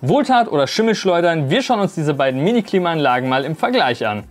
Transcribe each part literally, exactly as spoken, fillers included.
Wohltat oder Schimmelschleudern, wir schauen uns diese beiden Mini-Klimaanlagen mal im Vergleich an.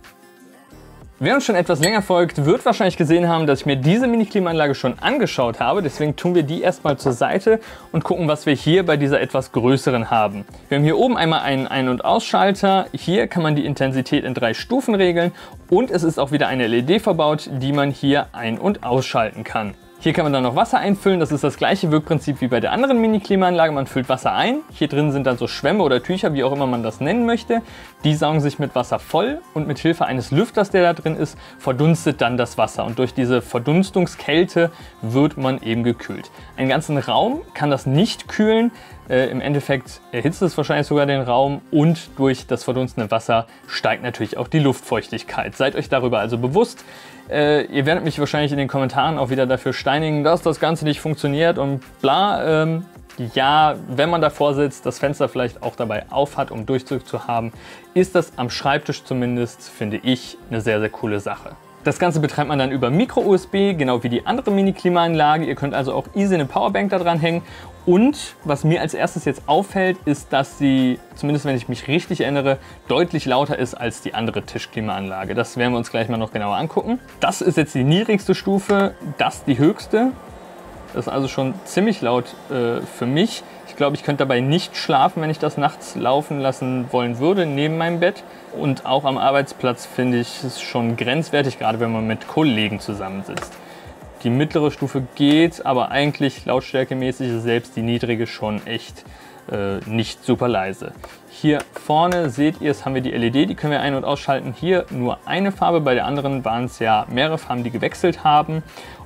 Wer uns schon etwas länger folgt, wird wahrscheinlich gesehen haben, dass ich mir diese Mini-Klimaanlage schon angeschaut habe. Deswegen tun wir die erstmal zur Seite und gucken, was wir hier bei dieser etwas größeren haben. Wir haben hier oben einmal einen Ein- und Ausschalter. Hier kann man die Intensität in drei Stufen regeln und es ist auch wieder eine L E D verbaut, die man hier ein- und ausschalten kann. Hier kann man dann noch Wasser einfüllen, das ist das gleiche Wirkprinzip wie bei der anderen Mini-Klimaanlage. Man füllt Wasser ein, hier drin sind dann so Schwämme oder Tücher, wie auch immer man das nennen möchte. Die saugen sich mit Wasser voll und mit Hilfe eines Lüfters, der da drin ist, verdunstet dann das Wasser. Und durch diese Verdunstungskälte wird man eben gekühlt. Einen ganzen Raum kann das nicht kühlen. Äh, Im Endeffekt erhitzt es wahrscheinlich sogar den Raum und durch das verdunstende Wasser steigt natürlich auch die Luftfeuchtigkeit. Seid euch darüber also bewusst. Äh, ihr werdet mich wahrscheinlich in den Kommentaren auch wieder dafür steinigen, dass das Ganze nicht funktioniert und bla. Ähm, ja, wenn man davor sitzt, das Fenster vielleicht auch dabei auf hat, um Durchzug zu haben, ist das am Schreibtisch zumindest, finde ich, eine sehr, sehr coole Sache. Das Ganze betreibt man dann über Micro-U S B, genau wie die andere Mini-Klimaanlage. Ihr könnt also auch easy eine Powerbank da dran hängen. Und was mir als erstes jetzt auffällt, ist, dass sie, zumindest wenn ich mich richtig erinnere, deutlich lauter ist als die andere Tischklimaanlage. Das werden wir uns gleich mal noch genauer angucken. Das ist jetzt die niedrigste Stufe, das die höchste. Das ist also schon ziemlich laut äh, für mich. Ich glaube, ich könnte dabei nicht schlafen, wenn ich das nachts laufen lassen wollen würde, neben meinem Bett. Und auch am Arbeitsplatz finde ich es schon grenzwertig, gerade wenn man mit Kollegen zusammensitzt. Die mittlere Stufe geht, aber eigentlich lautstärkemäßig ist selbst die niedrige schon echt äh, nicht super leise. Hier vorne seht ihr, es haben wir die L E D, die können wir ein- und ausschalten. Hier nur eine Farbe, bei der anderen waren es ja mehrere Farben, die gewechselt haben.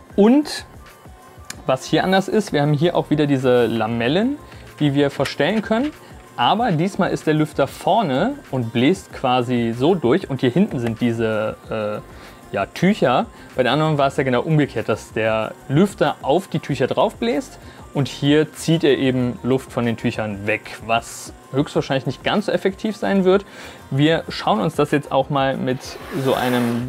Und was hier anders ist, wir haben hier auch wieder diese Lamellen, die wir verstellen können. Aber diesmal ist der Lüfter vorne und bläst quasi so durch und hier hinten sind diese äh, ja, Tücher. Bei der anderen war es ja genau umgekehrt, dass der Lüfter auf die Tücher drauf bläst und hier zieht er eben Luft von den Tüchern weg, was höchstwahrscheinlich nicht ganz so effektiv sein wird. Wir schauen uns das jetzt auch mal mit so einem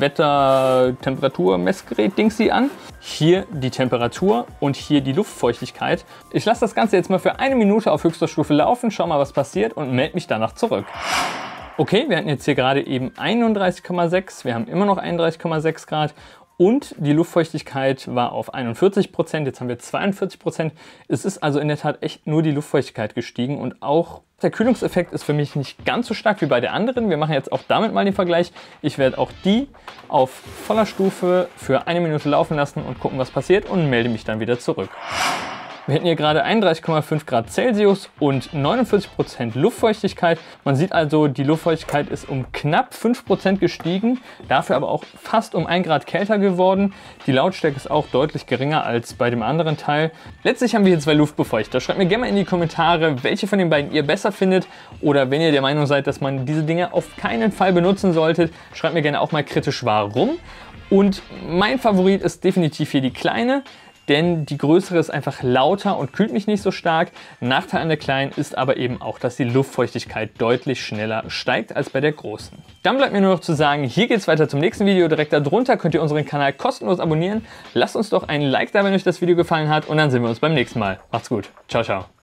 Wetter-Temperatur-Messgerät-Dingsy an. Hier die Temperatur und hier die Luftfeuchtigkeit. Ich lasse das Ganze jetzt mal für eine Minute auf höchster Stufe laufen, schau mal, was passiert und melde mich danach zurück. Okay, wir hatten jetzt hier gerade eben einunddreißig Komma sechs, wir haben immer noch einunddreißig Komma sechs Grad. Und die Luftfeuchtigkeit war auf einundvierzig Prozent, jetzt haben wir zweiundvierzig Prozent. Es ist also in der Tat echt nur die Luftfeuchtigkeit gestiegen und auch der Kühlungseffekt ist für mich nicht ganz so stark wie bei der anderen. Wir machen jetzt auch damit mal den Vergleich. Ich werde auch die auf voller Stufe für eine Minute laufen lassen und gucken, was passiert und melde mich dann wieder zurück. Wir hätten hier gerade einunddreißig Komma fünf Grad Celsius und neunundvierzig Prozent Luftfeuchtigkeit. Man sieht also, die Luftfeuchtigkeit ist um knapp fünf Prozent gestiegen, dafür aber auch fast um ein Grad kälter geworden. Die Lautstärke ist auch deutlich geringer als bei dem anderen Teil. Letztlich haben wir hier zwei Luftbefeuchter. Schreibt mir gerne mal in die Kommentare, welche von den beiden ihr besser findet oder wenn ihr der Meinung seid, dass man diese Dinge auf keinen Fall benutzen sollte, schreibt mir gerne auch mal kritisch warum. Und mein Favorit ist definitiv hier die kleine. Denn die größere ist einfach lauter und kühlt mich nicht so stark. Nachteil an der kleinen ist aber eben auch, dass die Luftfeuchtigkeit deutlich schneller steigt als bei der großen. Dann bleibt mir nur noch zu sagen, hier geht es weiter zum nächsten Video. Direkt darunter könnt ihr unseren Kanal kostenlos abonnieren. Lasst uns doch einen Like da, wenn euch das Video gefallen hat und dann sehen wir uns beim nächsten Mal. Macht's gut. Ciao, ciao.